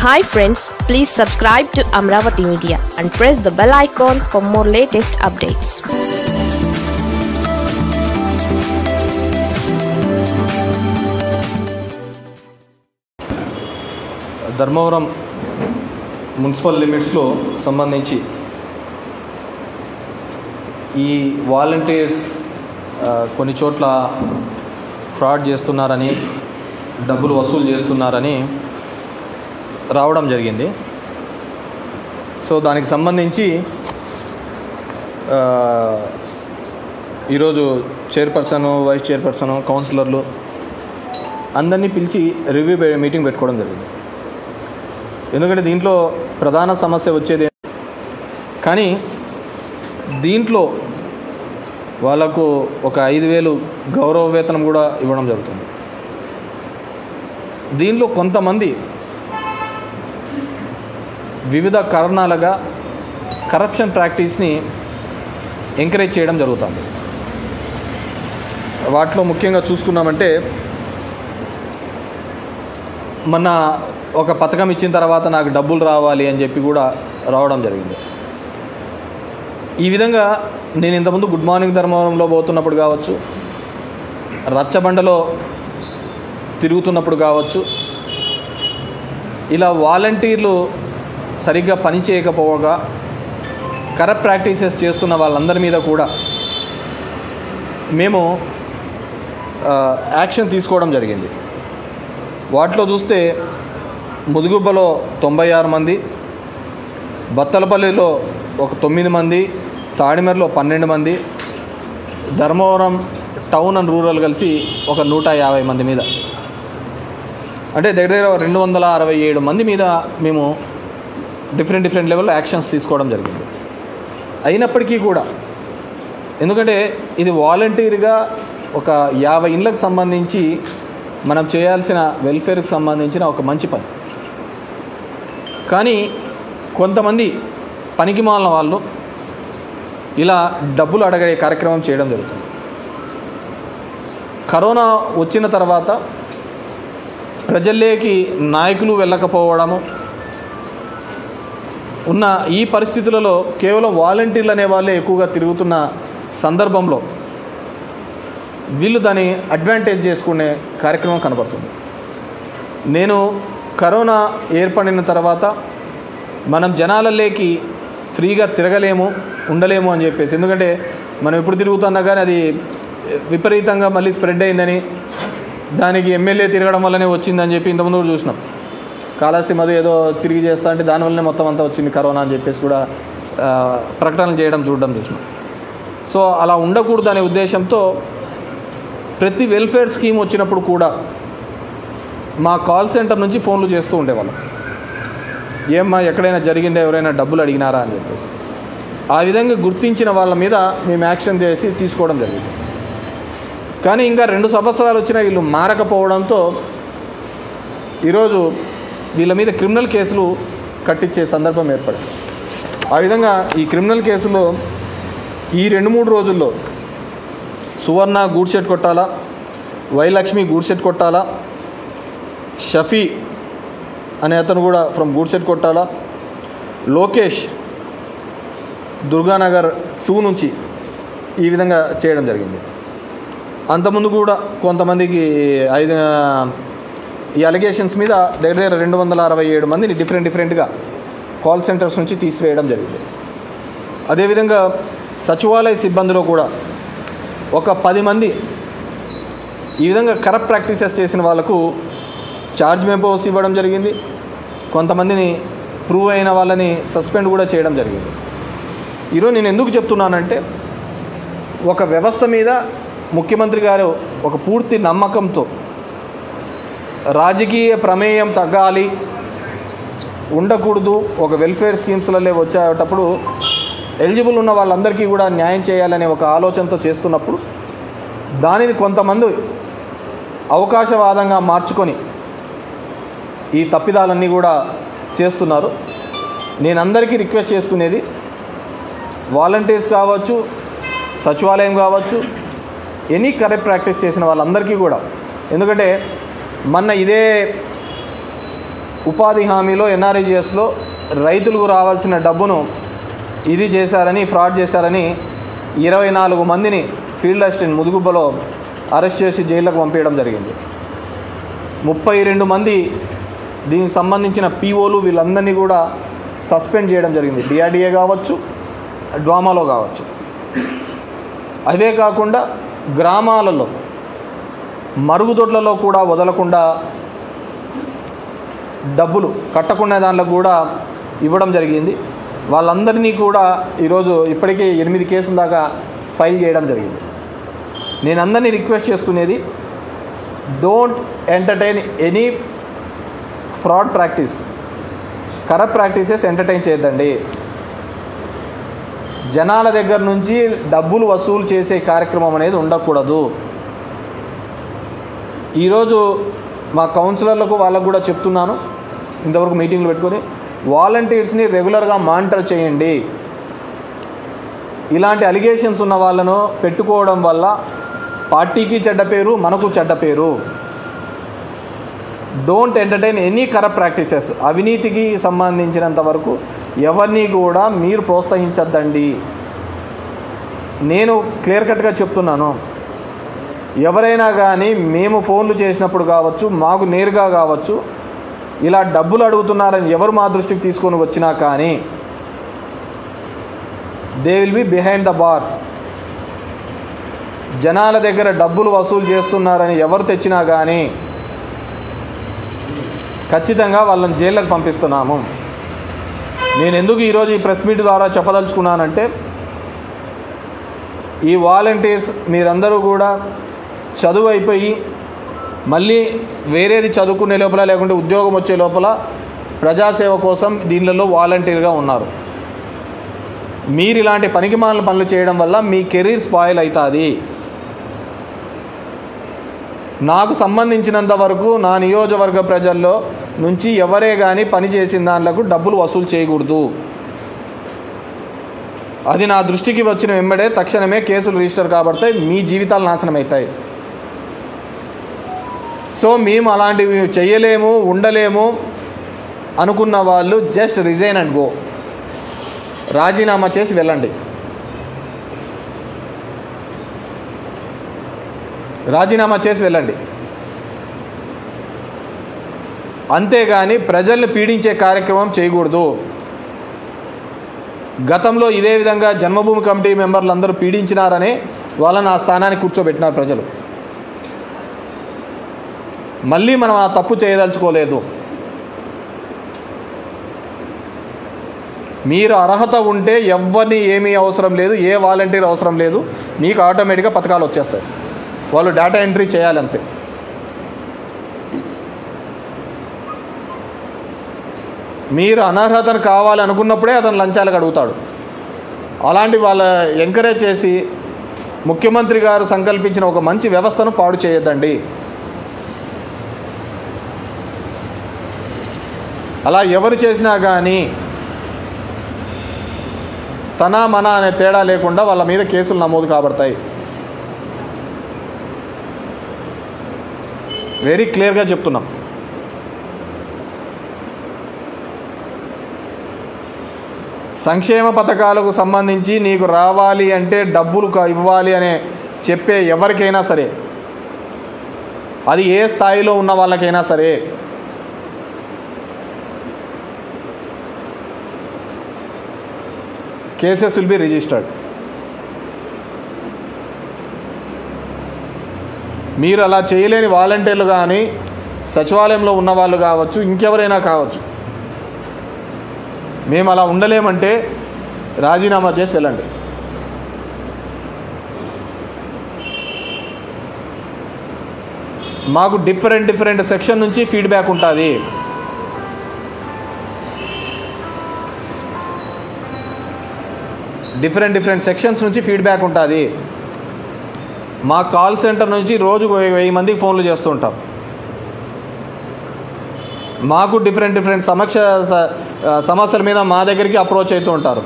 Hi friends, please subscribe to Amravati Media and press the bell icon for more latest updates. Dharmavaram municipal లిమిట్స్లో సంబంధించి ఈ volunteers కొన్ని చోట్ల fraud చేస్తున్నారని, డబ్బులు వసూలు చేస్తున్నారని రావడం జరిగింది. సో దానికి సంబంధించి ఈరోజు చైర్పర్సన్, వైస్ చైర్పర్సన్, కౌన్సిలర్లు అందరినీ పిలిచి రివ్యూ మీటింగ్ పెట్టుకోవడం జరిగింది. ఎందుకంటే దీంట్లో ప్రధాన సమస్య వచ్చేది, కానీ దీంట్లో వాళ్ళకు ఒక 5,000 గౌరవ వేతనం కూడా ఇవ్వడం జరుగుతుంది. దీంట్లో కొంతమంది వివిధ కారణాలుగా కరప్షన్ ప్రాక్టీస్ని ఎంకరేజ్ చేయడం జరుగుతుంది. వాటిలో ముఖ్యంగా చూసుకున్నామంటే, మొన్న ఒక పథకం ఇచ్చిన తర్వాత నాకు డబ్బులు రావాలి అని చెప్పి కూడా రావడం జరిగింది. ఈ విధంగా నేను ఇంతకుముందు గుడ్ మార్నింగ్ ధర్మవరంలో పోతున్నప్పుడు కావచ్చు, రచ్చబండలో తిరుగుతున్నప్పుడు కావచ్చు, ఇలా వాలంటీర్లు సరిగ్గా పని చేయకపోగా కరప్ట్ ప్రాక్టీసెస్ చేస్తున్న వాళ్ళందరి మీద కూడా మేము యాక్షన్ తీసుకోవడం జరిగింది. వాటిలో చూస్తే ముదుగుబ్బలో 96 మంది, బత్తలపల్లిలో ఒక 9 మంది, తాడిమర్లో 12 మంది, ధర్మవరం టౌన్ అండ్ రూరల్ కలిసి ఒక 150 మంది మీద, అంటే దగ్గర 267 మంది మీద మేము డిఫరెంట్ లెవెల్లో యాక్షన్స్ తీసుకోవడం జరిగింది. అయినప్పటికీ కూడా, ఎందుకంటే ఇది వాలంటీర్గా ఒక 50 ఇండ్లకు సంబంధించి మనం చేయాల్సిన వెల్ఫేర్కి సంబంధించిన ఒక మంచి పని, కానీ కొంతమంది పనికిమాలిన వాళ్ళు ఇలా డబ్బులు అడగే కార్యక్రమం చేయడం జరుగుతుంది. కరోనా వచ్చిన తర్వాత ప్రజల్లోకి నాయకులు వెళ్ళకపోవడము ఉన్న ఈ పరిస్థితులలో కేవలం వాలంటీర్లు అనే వాళ్ళే ఎక్కువగా తిరుగుతున్న సందర్భంలో వీళ్ళు దాన్ని అడ్వాంటేజ్ చేసుకునే కార్యక్రమం కనబడుతుంది. నేను కరోనా ఏర్పడిన తర్వాత మనం జనాలలోకి ఫ్రీగా తిరగలేము, ఉండలేము అని చెప్పేసి, ఎందుకంటే మనం ఎప్పుడు తిరుగుతున్నా కానీ అది విపరీతంగా మళ్ళీ స్ప్రెడ్ అయిందని, దానికి ఎమ్మెల్యే తిరగడం వల్లనే వచ్చిందని చెప్పి ఇంతకుముందు కూడా చూసినాం. కాళహస్తి మధు ఏదో తిరిగి చేస్తా అంటే దానివల్లనే మొత్తం అంతా వచ్చింది కరోనా అని చెప్పేసి కూడా ప్రకటనలు చూడడం చూసినాం. సో అలా ఉండకూడదు అనే ఉద్దేశంతో ప్రతి వెల్ఫేర్ స్కీమ్ వచ్చినప్పుడు కూడా మా కాల్ సెంటర్ నుంచి ఫోన్లు చేస్తూ ఉండేవాళ్ళం, ఏమ్మా ఎక్కడైనా జరిగిందా, ఎవరైనా డబ్బులు అడిగినారా అని చెప్పేసి. ఆ విధంగా గుర్తించిన వాళ్ళ మీద మేము యాక్షన్ చేసి తీసుకోవడం జరిగింది. కానీ ఇంకా 2 సంవత్సరాలు వచ్చినా వీళ్ళు మారకపోవడంతో ఈరోజు వీళ్ళ మీద క్రిమినల్ కేసులు కట్టించే సందర్భం ఏర్పడింది. ఆ విధంగా ఈ క్రిమినల్ కేసులో ఈ 2-3 రోజుల్లో సువర్ణ గూడ్సెట్ కొట్టాలా, వైలక్ష్మి గూడ్సెట్ కొట్టాలా, షఫీ అనే అతను కూడా ఫ్రమ్ గూడ్సెట్ కొట్టాలా, లోకేష్ దుర్గానగర్ 2 నుంచి ఈ విధంగా చేయడం జరిగింది. అంతకుముందు కూడా కొంతమందికి ఈ అలిగేషన్స్ మీద దగ్గర 267 మందిని డిఫరెంట్గా కాల్ సెంటర్స్ నుంచి తీసివేయడం జరిగింది. అదేవిధంగా సచివాలయ సిబ్బందిలో కూడా ఒక 10 మంది ఈ విధంగా కరప్ట్ ప్రాక్టీసెస్ చేసిన వాళ్ళకు ఛార్జ్ మెమోస్ ఇవ్వడం జరిగింది. కొంతమందిని ప్రూవ్ అయిన వాళ్ళని సస్పెండ్ కూడా చేయడం జరిగింది. ఈరోజు నేను ఎందుకు చెప్తున్నానంటే, ఒక వ్యవస్థ మీద ముఖ్యమంత్రి గారు ఒక పూర్తి నమ్మకంతో రాజకీయ ప్రమేయం తగ్గాలి, ఉండకూడదు, ఒక వెల్ఫేర్ స్కీమ్స్లలో వచ్చేటప్పుడు ఎలిజిబుల్ ఉన్న వాళ్ళందరికీ కూడా న్యాయం చేయాలనే ఒక ఆలోచనతో చేస్తున్నప్పుడు దానిని కొంతమంది అవకాశవాదంగా మార్చుకొని ఈ తప్పిదాలన్నీ కూడా చేస్తున్నారు. నేను అందరికీ రిక్వెస్ట్ చేసుకునేది, వాలంటీర్స్ కావచ్చు, సచివాలయం కావచ్చు, ఎనీ కరప్ట్ ప్రాక్టీస్ చేసిన వాళ్ళందరికీ కూడా, ఎందుకంటే మొన్న ఇదే ఉపాధి హామీలో ఎన్ఆర్ఈజిఎస్లో రైతులకు రావాల్సిన డబ్బును ఇది చేశారని, ఫ్రాడ్ చేశారని 24 మందిని ఫీల్డ్ అసిస్టెంట్ ముదుగుబ్బలో అరెస్ట్ చేసి జైళ్ళకు పంపించడం జరిగింది. 32 మంది దీనికి సంబంధించిన పీఓలు వీళ్ళందరినీ కూడా సస్పెండ్ చేయడం జరిగింది. డిఆర్డిఏ కావచ్చు, డ్వామాలో కావచ్చు. అవే కాకుండా గ్రామాలలో మరుగుదొడ్లలో కూడా వదలకుండా డబ్బులు కట్టకుండా దాంట్లో కూడా ఇవ్వడం జరిగింది. వాళ్ళందరినీ కూడా ఈరోజు ఇప్పటికే 8 కేసుల దాకా ఫైల్ చేయడం జరిగింది. నేను అందరినీ రిక్వెస్ట్ చేసుకునేది, don't entertain any fraud practice, corrupt practices entertain చేయొద్దండి. జనాల దగ్గర నుంచి డబ్బులు వసూలు చేసే కార్యక్రమం అనేది ఉండకూడదు. ఈరోజు మా కౌన్సిలర్లకు వాళ్ళకు కూడా చెప్తున్నాను, ఇంతవరకు మీటింగ్లు పెట్టుకొని వాలంటీర్స్ని రెగ్యులర్గా మానిటర్ చేయండి. ఇలాంటి అలిగేషన్స్ ఉన్న వాళ్ళను పెట్టుకోవడం వల్ల పార్టీకి చెడ్డ పేరు, మనకు చెడ్డ పేరు. Don't entertain any corrupt practices. అవినీతికి సంబంధించినంత వరకు ఎవరిని కూడా మీరు ప్రోత్సహించద్దండి. నేను క్లియర్ కట్గా చెప్తున్నాను, ఎవరైనా కానీ మేము ఫోన్లు చేసినప్పుడు కావచ్చు, మాకు నేరుగా కావచ్చు, ఇలా డబ్బులు అడుగుతున్నారని ఎవరు మా దృష్టికి తీసుకొని వచ్చినా కానీ they will be behind the bars. జనాల దగ్గర డబ్బులు వసూలు చేస్తున్నారని ఎవరు తెచ్చినా కానీ ఖచ్చితంగా వాళ్ళని జైళ్ళకు పంపిస్తున్నాము. నేను ఎందుకు ఈరోజు ఈ ప్రెస్ మీట్ ద్వారా చెప్పదలుచుకున్నానంటే, ఈ వాలంటీర్స్ మీరందరూ కూడా చదువు అయిపోయి మళ్ళీ వేరేది చదువుకునే లోపల, లేకుంటే ఉద్యోగం వచ్చే లోపల ప్రజాసేవ కోసం దీనిలలో వాలంటీర్గా ఉన్నారు. మీరు ఇలాంటి పనికిమాలిన పనులు చేయడం వల్ల మీ కెరీర్ స్పాయిల్ అవుతుంది. నాకు సంబంధించినంత వరకు నా నియోజకవర్గ ప్రజల్లో నుంచి ఎవరే కానీ పని చేసిన దాంట్లకు డబ్బులు వసూలు చేయకూడదు. అది నా దృష్టికి వచ్చిన వెంబడే తక్షణమే కేసులు రిజిస్టర్ కాబడతాయి, మీ జీవితాలు నాశనం అవుతాయి. సో మేము అలాంటివి చేయలేము, ఉండలేము అనుకున్న వాళ్ళు జస్ట్ రిజైన్ అండ్ గో, రాజీనామా చేసి వెళ్ళండి. రాజీనామా చేసి వెళ్ళండి. అంతేగాని ప్రజల్ని పీడించే కార్యక్రమం చేయకూడదు. గతంలో ఇదే విధంగా జన్మభూమి కమిటీ మెంబర్లు అందరూ పీడించినారని వాళ్ళని ఆ స్థానానికి కూర్చోబెట్టినారు ప్రజలు. మళ్ళీ మనం ఆ తప్పు చేయదలుచుకోలేదు. మీరు అర్హత ఉంటే ఎవరిని ఏమీ అవసరం లేదు, ఏ వాలంటీర్ అవసరం లేదు, మీకు ఆటోమేటిక్గా పథకాలు వచ్చేస్తాయి. వాళ్ళు డేటా ఎంట్రీ చేయాలి అంతే. మీరు అనర్హతను కావాలనుకున్నప్పుడే అతను లంచాలకు అడుగుతాడు. అలాంటి వాళ్ళ ఎంకరేజ్ చేసి ముఖ్యమంత్రి గారు సంకల్పించిన ఒక మంచి వ్యవస్థను పాడు చేయొద్దండి. అలా ఎవరు చేసినా కానీ తన మన అనే తేడా లేకుండా వాళ్ళ మీద కేసులు నమోదు కాబడతాయి. వెరీ క్లియర్గా చెప్తున్నాం. సంక్షేమ పథకాలకు సంబంధించి నీకు రావాలి అంటే డబ్బులు ఇవ్వాలి అనే చెప్పే ఎవరికైనా సరే, అది ఏ స్థాయిలో ఉన్న వాళ్ళకైనా సరే, కేసెస్ విల్ బి రిజిస్టర్డ్. మీరు అలా చేయలేని వాలంటీర్లు కానీ, సచివాలయంలో ఉన్న వాళ్ళు కావచ్చు, ఇంకెవరైనా కావచ్చు, మేము అలా ఉండలేమంటే రాజీనామా చేసి వెళ్ళండి. మాకు డిఫరెంట్ సెక్షన్ నుంచి ఫీడ్బ్యాక్ ఉంటుంది. డిఫరెంట్ సెక్షన్స్ నుంచి ఫీడ్బ్యాక్ ఉంటుంది. మా కాల్ సెంటర్ నుంచి రోజు 1000 మందికి ఫోన్లు చేస్తుంటాం. మాకు డిఫరెంట్ సమస్యల మీద మా దగ్గరికి అప్రోచ్ అవుతూ ఉంటారు.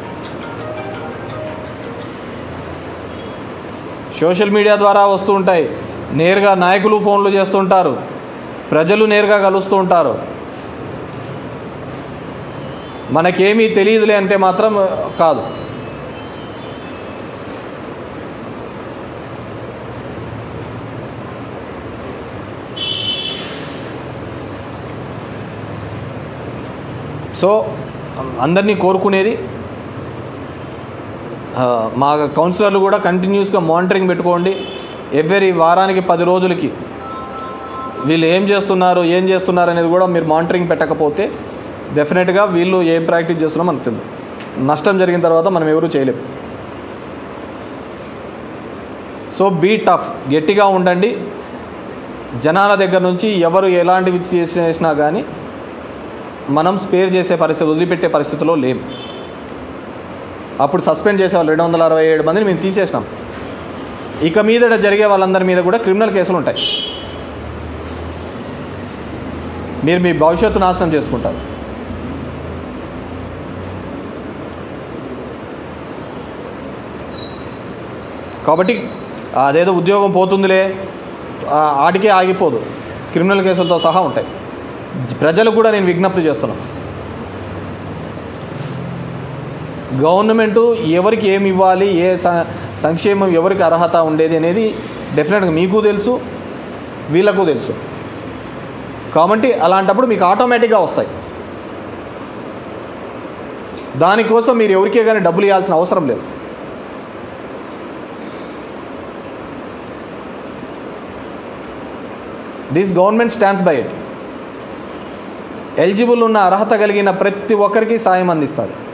సోషల్ మీడియా ద్వారా వస్తూ ఉంటాయి. నేరుగా నాయకులు ఫోన్లు చేస్తుంటారు, ప్రజలు నేరుగా కలుస్తూ ఉంటారు. మనకేమీ తెలియదులే అంటే మాత్రం కాదు. సో అందరినీ కోరుకునేది, మా కౌన్సిలర్లు కూడా కంటిన్యూస్గా మానిటరింగ్ పెట్టుకోండి. ఎవ్రీ వారానికి 10 రోజులకి వీళ్ళు ఏం చేస్తున్నారు అనేది కూడా మీరు మానిటరింగ్ పెట్టకపోతే డెఫినెట్గా వీళ్ళు ఏం ప్రాక్టీస్ చేస్తున్నారో మనకు తెలియదు. నష్టం జరిగిన తర్వాత మనం ఎవరూ చేయలేము. సో బీ టఫ్, గట్టిగా ఉండండి. జనాల దగ్గర నుంచి ఎవరు ఎలాంటివి చేసినా కానీ మనం స్పేర్ చేసే పరిస్థితి, వదిలిపెట్టే పరిస్థితిలో లేం. అప్పుడు సస్పెండ్ చేసేవాళ్ళు 267 మందిని మేము తీసేసినాం. ఇక మీద జరిగే వాళ్ళందరి మీద కూడా క్రిమినల్ కేసులు ఉంటాయి. మీరు మీ భవిష్యత్తు నాశనం చేసుకుంటారు. కాబట్టి అదేదో ఉద్యోగం పోతుందిలే ఆటికే ఆగిపోదు, క్రిమినల్ కేసులతో సహా ఉంటాయి. ప్రజలకు కూడా నేను విజ్ఞప్తి చేస్తున్నాను, గవర్నమెంటు ఎవరికి ఏమి ఇవ్వాలి, ఏ సంక్షేమం ఎవరికి అర్హత ఉండేది అనేది డెఫినెట్గా మీకు తెలుసు, వీళ్ళకు తెలుసు. కాబట్టి అలాంటప్పుడు మీకు ఆటోమేటిక్గా వస్తాయి. దానికోసం మీరు ఎవరికే కానీ డబ్బులు ఇవ్వాల్సిన అవసరం లేదు. This government stands by it. Eligible ఉన్న అర్హత కలిగిన ప్రతి ఒక్కరికి సాయం అందిస్తుంది.